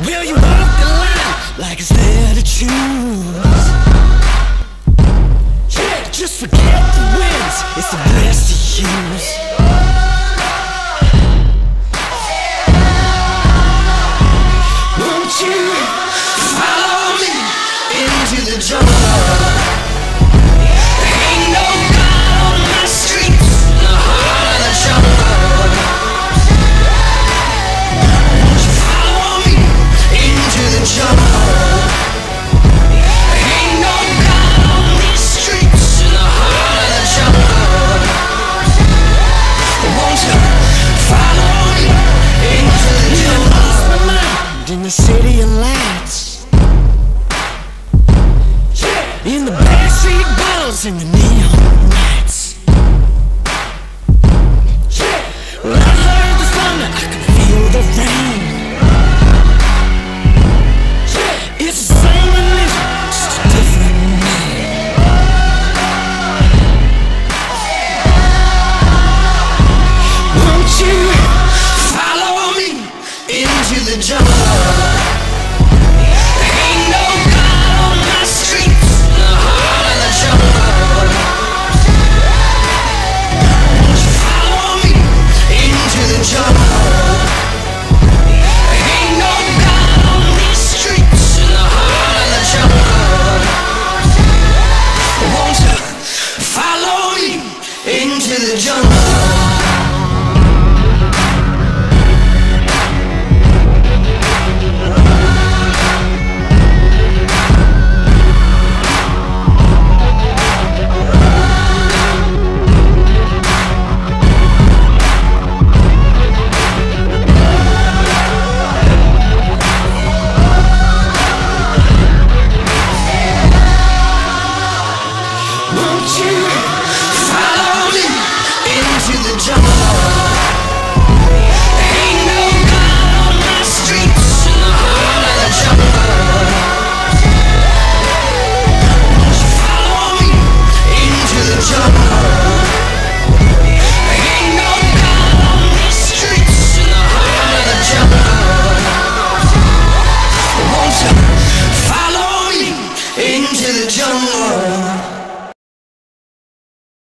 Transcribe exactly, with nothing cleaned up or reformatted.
Will you walk the line like it's there to choose? Yeah, just forget the wins, it's the best to use. Won't you follow me into the jungle? Ain't no God on my streets, the heart of the jungle. Won't you follow me into the jungle? Ain't no God on these streets, the heart of the jungle. Won't you follow me into the jungle? I lost my mind in the city of lights, in the backstreet balls and the neon lights. Well, I heard the thunder, I could feel the rain. It's the same religion, just a different name. Won't you follow me into the jungle?